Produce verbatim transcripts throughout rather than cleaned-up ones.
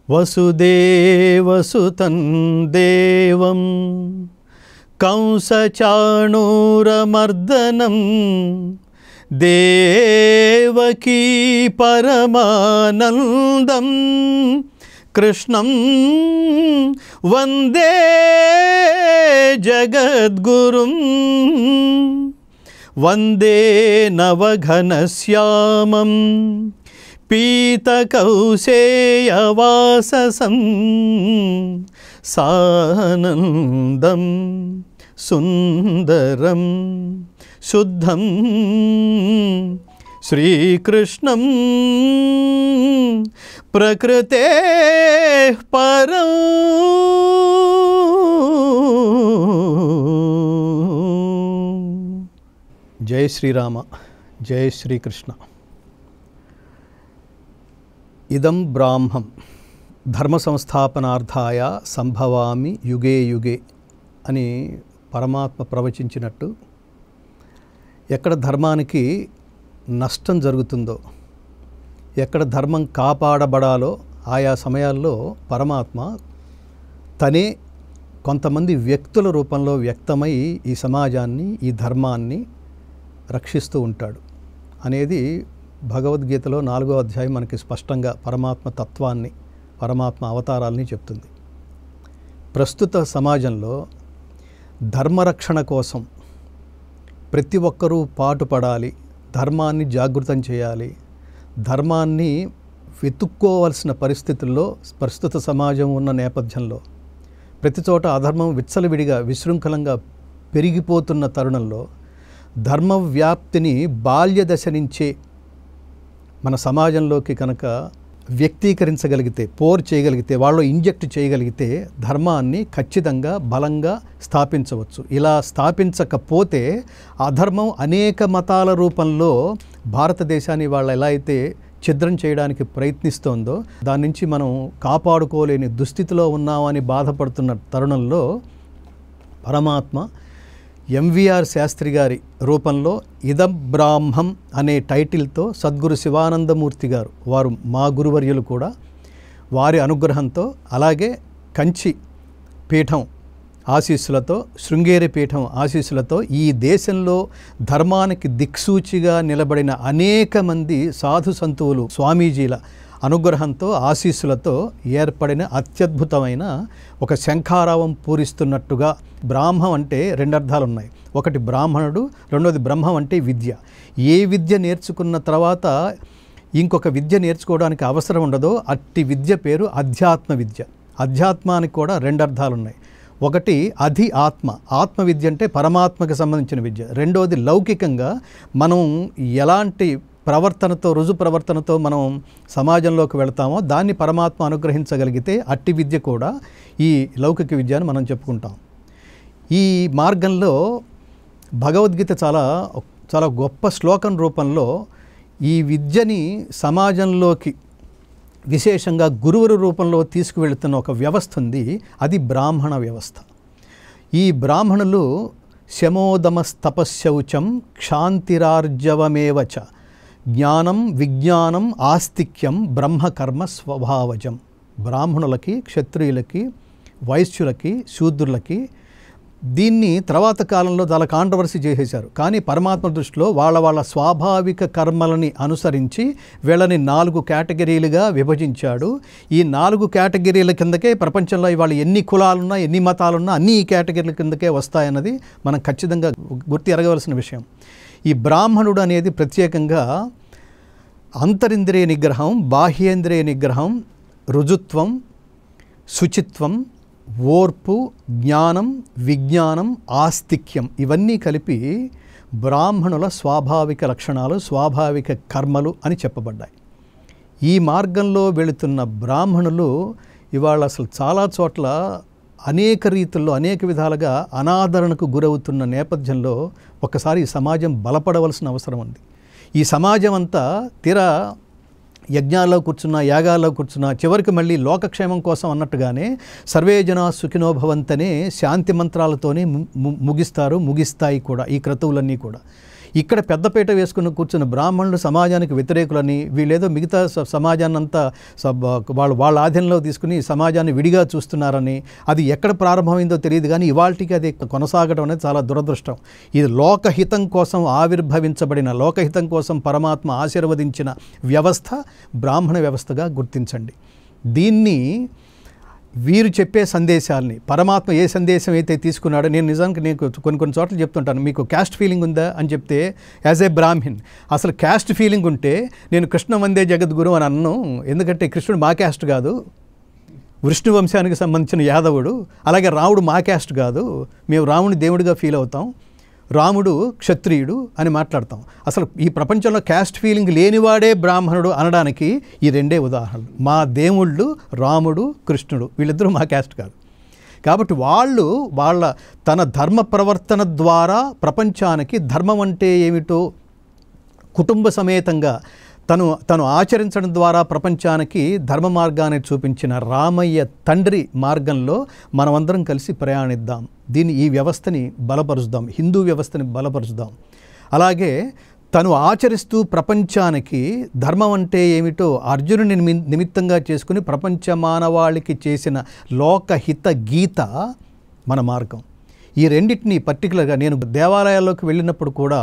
వసుదేవసుతం దేవం కంసచాణూరమర్దనం దేవకీ పరమానందం కృష్ణం వందే జగద్గురుం వందే నవఘనశ్యామం పీతకౌశేయవాససం సానందం సుందరం శుద్ధం శ్రీకృష్ణం ప్రకృతే పరం జై శ్రీరామ జై శ్రీకృష్ణ. ఇదం బ్రాహ్మం ధర్మ సంస్థాపనార్థాయ సంభవామి యుగే యుగే అని పరమాత్మ ప్రవచించినట్టు, ఎక్కడ ధర్మానికి నష్టం జరుగుతుందో, ఎక్కడ ధర్మం కాపాడబడాలో ఆయా సమయాల్లో పరమాత్మ తనే కొంతమంది వ్యక్తుల రూపంలో వ్యక్తమై ఈ సమాజాన్ని, ఈ ధర్మాన్ని రక్షిస్తూ ఉంటాడు అనేది భగవద్గీతలో నాలుగో అధ్యాయం మనకి స్పష్టంగా పరమాత్మ తత్వాన్ని, పరమాత్మ అవతారాలని చెప్తుంది. ప్రస్తుత సమాజంలో ధర్మరక్షణ కోసం ప్రతి ఒక్కరూ పాటుపడాలి, ధర్మాన్ని జాగృతం చేయాలి, ధర్మాన్ని వెతుక్కోవలసిన పరిస్థితుల్లో ప్రస్తుత సమాజం ఉన్న నేపథ్యంలో ప్రతి చోట అధర్మం విచ్చలవిడిగా విశృంఖలంగా పెరిగిపోతున్న తరుణంలో ధర్మ వ్యాప్తిని బాల్య దశ నుంచే మన సమాజంలోకి కనుక వ్యక్తీకరించగలిగితే, పోర్ చేయగలిగితే, వాళ్ళు ఇంజెక్ట్ చేయగలిగితే ధర్మాన్ని ఖచ్చితంగా బలంగా స్థాపించవచ్చు. ఇలా స్థాపించకపోతే అధర్మం అనేక మతాల రూపంలో భారతదేశాన్ని వాళ్ళు ఎలా అయితే ఛిద్రం చేయడానికి ప్రయత్నిస్తోందో దాని నుంచి మనం కాపాడుకోలేని దుస్థితిలో ఉన్నామని బాధపడుతున్న తరుణంలో పరమాత్మ ఎంవిఆర్ శాస్త్రి గారి రూపంలో ఇదం బ్రాహ్మం అనే టైటిల్తో సద్గురు శివానందమూర్తి గారు, వారు మా గురువర్యులు కూడా, వారి అనుగ్రహంతో, అలాగే కంచి పీఠం ఆశీస్సులతో, శృంగేరి పీఠం ఆశీస్సులతో ఈ దేశంలో ధర్మానికి దిక్సూచిగా నిలబడిన అనేక మంది సాధు సంతువులు స్వామీజీల అనుగ్రహంతో, ఆశీస్సులతో ఏర్పడిన అత్యద్భుతమైన ఒక శంఖారావం పూరిస్తున్నట్టుగా. బ్రాహ్మం అంటే రెండు అర్థాలు ఉన్నాయి. ఒకటి బ్రాహ్మణుడు, రెండోది బ్రహ్మం అంటే విద్య. ఏ విద్య నేర్చుకున్న తర్వాత ఇంకొక విద్య నేర్చుకోవడానికి అవసరం ఉండదో అట్టి విద్య పేరు అధ్యాత్మ విద్య. అధ్యాత్మానికి కూడా రెండు అర్థాలు ఉన్నాయి. ఒకటి అధి ఆత్మ, ఆత్మ విద్య అంటే పరమాత్మకు సంబంధించిన విద్య. రెండోది లౌకికంగా మనం ఎలాంటి ప్రవర్తనతో, రుజు ప్రవర్తనతో మనం సమాజంలోకి వెళతామో దాన్ని పరమాత్మ అనుగ్రహించగలిగితే అట్టి విద్య కూడా ఈ లౌకిక విద్య అని మనం చెప్పుకుంటాం. ఈ మార్గంలో భగవద్గీత చాలా చాలా గొప్ప శ్లోకం రూపంలో ఈ విద్యని సమాజంలోకి విశేషంగా గురువుల రూపంలో తీసుకువెళుతున్న ఒక వ్యవస్థ ఉంది. అది బ్రాహ్మణ వ్యవస్థ. ఈ బ్రాహ్మణులు శమోదమస్తపశౌచం క్షాంతిరార్జవమేవచ జ్ఞానం విజ్ఞానం ఆస్తిక్యం బ్రహ్మకర్మ స్వభావజం. బ్రాహ్మణులకి, క్షత్రియులకి, వైశ్యులకి, శూద్రులకి దీన్ని తర్వాత కాలంలో చాలా కాంట్రవర్సీ చేసేశారు. కానీ పరమాత్మ దృష్టిలో వాళ్ళ వాళ్ళ స్వాభావిక కర్మలని అనుసరించి వీళ్ళని నాలుగు కేటగిరీలుగా విభజించాడు. ఈ నాలుగు కేటగిరీల కిందకే ప్రపంచంలో ఇవాళ ఎన్ని కులాలున్నా, ఎన్ని మతాలున్నా అన్ని ఈ కేటగిరీల కిందకే వస్తాయన్నది మనం ఖచ్చితంగా గుర్తు ఎరగవలసిన విషయం. ఈ బ్రాహ్మణుడు అనేది ప్రత్యేకంగా అంతరింద్రియ నిగ్రహం, బాహ్యేంద్రియ నిగ్రహం, రుజుత్వం, శుచిత్వం, ఓర్పు, జ్ఞానం, విజ్ఞానం, ఆస్తిక్యం ఇవన్నీ కలిపి బ్రాహ్మణుల స్వాభావిక లక్షణాలు, స్వాభావిక కర్మలు అని చెప్పబడ్డాయి. ఈ మార్గంలో వెళుతున్న బ్రాహ్మణులు ఇవాళ అసలు చాలా చోట్ల అనేక రీతుల్లో, అనేక విధాలుగా అనాదరణకు గురవుతున్న నేపథ్యంలో ఒకసారి ఈ సమాజం బలపడవలసిన అవసరం ఉంది. ఈ సమాజం అంతా తీరా యజ్ఞాల్లో కూర్చున్నా, యాగాల్లో కూర్చున్నా చివరికి మళ్ళీ లోకక్షేమం కోసం అన్నట్టుగానే సర్వే జనా సుఖినో భవంతనే శాంతి మంత్రాలతోనే ముగిస్తారు, ముగిస్తాయి కూడా ఈ క్రతువులన్నీ కూడా. ఇక్కడ పెద్దపీట వేసుకుని కూర్చున్న బ్రాహ్మణులు సమాజానికి వ్యతిరేకులని, వీళ్ళేదో మిగతా సమాజాన్ని అంతా వాళ్ళు వాళ్ళ ఆధీనంలో తీసుకుని సమాజాన్ని విడిగా చూస్తున్నారని, అది ఎక్కడ ప్రారంభమైందో తెలియదు కానీ ఇవాళకి అది కొనసాగడం అనేది చాలా దురదృష్టం. ఇది లోకహితం కోసం ఆవిర్భవించబడిన, లోకహితం కోసం పరమాత్మ ఆశీర్వదించిన వ్యవస్థ బ్రాహ్మణ వ్యవస్థగా గుర్తించండి. దీన్ని వీరు చెప్పే సందేశాలని, పరమాత్మ ఏ సందేశం అయితే తీసుకున్నాడో, నేను నిజానికి నేను కొన్ని కొన్ని చోట్ల చెప్తుంటాను, మీకు క్యాస్ట్ ఫీలింగ్ ఉందా అని చెప్తే యాజ్ ఏ బ్రాహ్మిన్ అసలు క్యాస్ట్ ఫీలింగ్ ఉంటే నేను కృష్ణ వందే జగద్గురు అని అన్ను. ఎందుకంటే కృష్ణుడు మా క్యాస్ట్ కాదు, విష్ణు వంశానికి సంబంధించిన యాదవుడు. అలాగే రాముడు మా క్యాస్ట్ కాదు, మేము రాముని దేవుడిగా ఫీల్ అవుతాం, రాముడు క్షత్రియుడు అని మాట్లాడతాం. అసలు ఈ ప్రపంచంలో క్యాస్ట్ ఫీలింగ్ లేనివాడే బ్రాహ్మణుడు అనడానికి ఈ రెండే ఉదాహరణలు. మా దేవుళ్ళు రాముడు కృష్ణుడు, వీళ్ళిద్దరూ మా క్యాస్ట్ కాదు. కాబట్టి వాళ్ళు వాళ్ళ తన ధర్మ ప్రవర్తన ద్వారా ప్రపంచానికి ధర్మం అంటే ఏమిటో కుటుంబ సమేతంగా తను తను ఆచరించడం ద్వారా ప్రపంచానికి ధర్మ మార్గాన్ని చూపించిన రామయ్య తండ్రి మార్గంలో మనమందరం కలిసి ప్రయాణిద్దాం. దీన్ని ఈ వ్యవస్థని బలపరుచుదాం, హిందూ వ్యవస్థని బలపరుచుదాం. అలాగే తను ఆచరిస్తూ ప్రపంచానికి ధర్మం అంటే ఏమిటో అర్జునుని నిమిత్తంగా చేసుకుని ప్రపంచ మానవాళికి చేసిన లోకహిత గీత మన మార్గం. ఈ రెండింటిని పర్టికులర్గా నేను దేవాలయాల్లోకి వెళ్ళినప్పుడు కూడా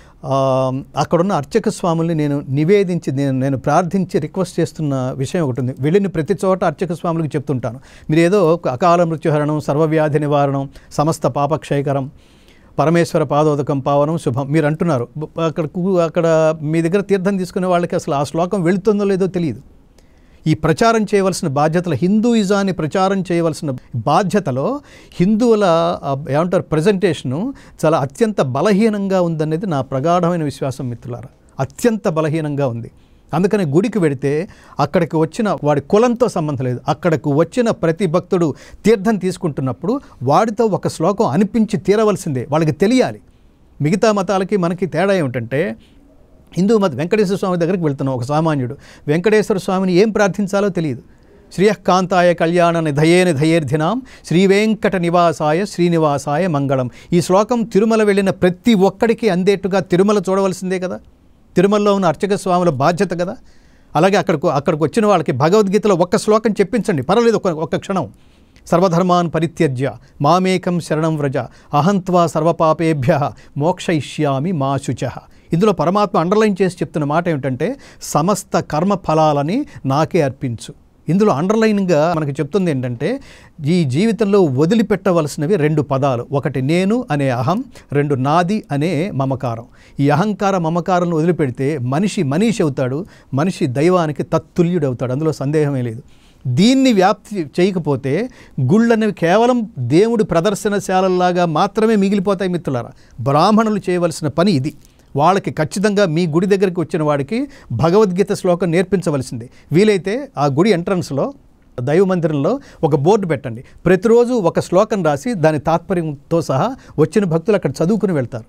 అక్కడున్న అర్చక స్వాముల్ని నేను నివేదించి నేను నేను ప్రార్థించి రిక్వెస్ట్ చేస్తున్న విషయం ఒకటి ఉంది. వెళ్ళిన ప్రతి చోట అర్చక స్వాములకు చెప్తుంటాను, మీరు ఏదో అకాల మృత్యుహరణం, సర్వవ్యాధి నివారణం, సమస్త పాపక్షయకరం, పరమేశ్వర పాదోదకం పావనం శుభం మీరు అంటున్నారు. అక్కడ అక్కడ మీ దగ్గర తీర్థం తీసుకునే వాళ్ళకి అసలు ఆ శ్లోకం వెళుతుందో లేదో తెలియదు. ఈ ప్రచారం చేయవలసిన బాధ్యతలు, హిందూయిజాన్ని ప్రచారం చేయవలసిన బాధ్యతలో హిందువుల ఏమంటారు ప్రజెంటేషను చాలా అత్యంత బలహీనంగా ఉందనేది నా ప్రగాఢమైన విశ్వాసం మిత్రులారా. అత్యంత బలహీనంగా ఉంది. అందుకని గుడికి వెడితే అక్కడికి వచ్చిన వాడి కులంతో సంబంధం లేదు, అక్కడికి వచ్చిన ప్రతి భక్తుడు తీర్థం తీసుకుంటున్నప్పుడు వాడితో ఒక శ్లోకం అనిపించి తీరవలసిందే, వాళ్ళకి తెలియాలి. మిగతా మతాలకి మనకి తేడా ఏమిటంటే, హిందూ మత వెంకటేశ్వర స్వామి దగ్గరికి వెళ్తున్నాం, ఒక సామాన్యుడు వెంకటేశ్వర స్వామిని ఏం ప్రార్థించాలో తెలియదు. శ్రీయకాంతాయ కళ్యాణ నిధయే నిధయేర్ధినాం శ్రీ వెంకట నివాసాయ శ్రీనివాసాయ మంగళం. ఈ శ్లోకం తిరుమల వెళ్ళిన ప్రతి ఒక్కడికి అందేట్టుగా తిరుమల చూడవలసిందే కదా, తిరుమలలో ఉన్న అర్చక స్వాముల బాధ్యత కదా. అలాగే అక్కడికి అక్కడికి వచ్చిన వాళ్ళకి భగవద్గీతలో ఒక్క శ్లోకం చెప్పించండి, పర్వాలేదు, ఒక ఒక్క క్షణం. సర్వధర్మాన్ పరిత్యజ్య మామేకం శరణం వ్రజ అహంత్వా సర్వపాపేభ్య మోక్షయిష్యామి మా శుచః. ఇందులో పరమాత్మ అండర్లైన్ చేసి చెప్తున్న మాట ఏమిటంటే, సమస్త కర్మ ఫలాలని నాకే అర్పించు. ఇందులో అండర్లైన్గా మనకు చెప్తుంది ఏంటంటే, ఈ జీవితంలో వదిలిపెట్టవలసినవి రెండు పదాలు. ఒకటి నేను అనే అహం, రెండు నాది అనే మమకారం. ఈ అహంకార మమకారం వదిలిపెడితే మనిషి మనీషి అవుతాడు, మనిషి దైవానికి తత్తుల్యుడవుతాడు, అందులో సందేహమే లేదు. దీన్ని వ్యాప్తి చేయకపోతే గుళ్ళనేవి కేవలం దేవుడి ప్రదర్శనశాలలాగా మాత్రమే మిగిలిపోతాయి మిత్రులారా. బ్రాహ్మణులు చేయవలసిన పని ఇది. వాళ్ళకి ఖచ్చితంగా మీ గుడి దగ్గరికి వచ్చిన వాడికి భగవద్గీత శ్లోకం నేర్పించవలసిందే. వీలైతే ఆ గుడి ఎంట్రన్స్లో దైవ మందిరంలో ఒక బోర్డు పెట్టండి, ప్రతిరోజు ఒక శ్లోకం రాసి దాని తాత్పర్యంతో సహా వచ్చిన భక్తులు అక్కడ చదువుకుని వెళ్తారు.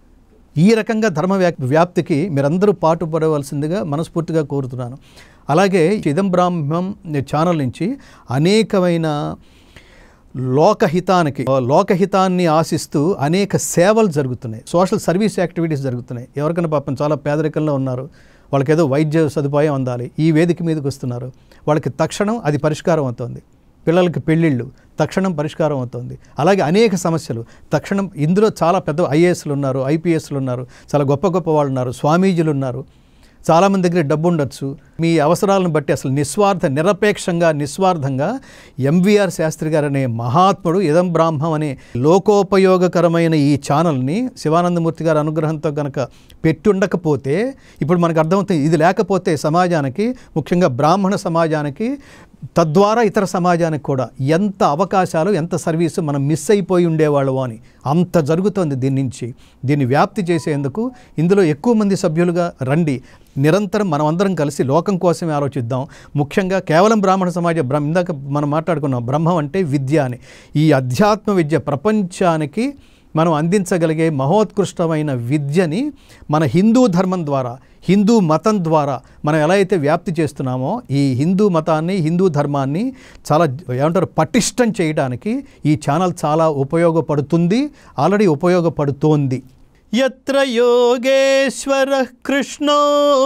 ఈ రకంగా ధర్మ వ్యాప్తికి మీరందరూ పాటుపడవలసిందిగా మనస్ఫూర్తిగా కోరుతున్నాను. అలాగే ఇదం బ్రాహ్మం ఛానల్ నుంచి అనేకమైన లోకహితానికి లోకహితాన్ని ఆశిస్తూ అనేక సేవలు జరుగుతున్నాయి, సోషల్ సర్వీస్ యాక్టివిటీస్ జరుగుతున్నాయి. ఎవరికైనా పాపం చాలా పేదరికంలో ఉన్నారు, వాళ్ళకి ఏదో వైద్య సదుపాయం అందాలి, ఈ వేదిక మీదకి వస్తున్నారు, వాళ్ళకి తక్షణం అది పరిష్కారం అవుతుంది. పిల్లలకి పెళ్ళిళ్ళు తక్షణం పరిష్కారం అవుతుంది. అలాగే అనేక సమస్యలు తక్షణం. ఇందులో చాలా పెద్ద ఐఏఎస్లు ఉన్నారు, ఐపీఎస్లు ఉన్నారు, చాలా గొప్ప గొప్ప వాళ్ళు ఉన్నారు, స్వామీజీలు ఉన్నారు, చాలామంది దగ్గర డబ్బు ఉండొచ్చు. మీ అవసరాలను బట్టి అసలు నిస్వార్థ నిరపేక్షంగా నిస్వార్థంగా ఎంవీఆర్ శాస్త్రి గారు అనే మహాత్ముడు ఇదం బ్రాహ్మం అనే లోకోపయోగకరమైన ఈ ఛానల్ని శివానందమూర్తి గారి అనుగ్రహంతో కనుక పెట్టుండకపోతే, ఇప్పుడు మనకు అర్థమవుతుంది, ఇది లేకపోతే సమాజానికి, ముఖ్యంగా బ్రాహ్మణ సమాజానికి, తద్వారా ఇతర సమాజానికి కూడా ఎంత అవకాశాలు, ఎంత సర్వీసు మనం మిస్ అయిపోయి ఉండేవాళ్ళము అని అంత జరుగుతోంది. దీని నుంచి దీన్ని వ్యాప్తి చేసేందుకు ఇందులో ఎక్కువ మంది సభ్యులుగా రండి. నిరంతరం మనం అందరం కలిసి లోకం కోసమే ఆలోచిద్దాం. ముఖ్యంగా కేవలం బ్రాహ్మణ సమాజ బ్రహ్మ ఇందాక మనం మాట్లాడుకున్నాం, బ్రహ్మం అంటే విద్య అని. ఈ అధ్యాత్మ విద్య ప్రపంచానికి మనం అందించగలిగే మహోత్కృష్టమైన విద్యని మన హిందూ ధర్మం ద్వారా, హిందూ మతం ద్వారా మనం ఎలా అయితే వ్యాప్తి చేస్తున్నామో, ఈ హిందూ మతాన్ని, హిందూ ధర్మాన్ని చాలా ఏమంటారు పటిష్టం చేయడానికి ఈ ఛానల్ చాలా ఉపయోగపడుతుంది, ఆల్రెడీ ఉపయోగపడుతోంది. యత్ర యోగేశ్వరః కృష్ణో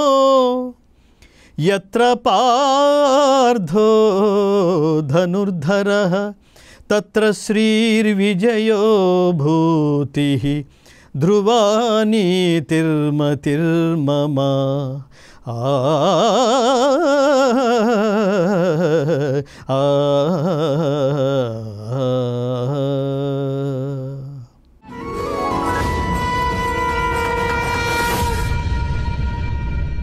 యత్ర పార్థో ధనుర్ధరః తత్ర శ్రీర్విజయో భూతిః ధ్రువా నీతిర్మతిర్మమ. ఆ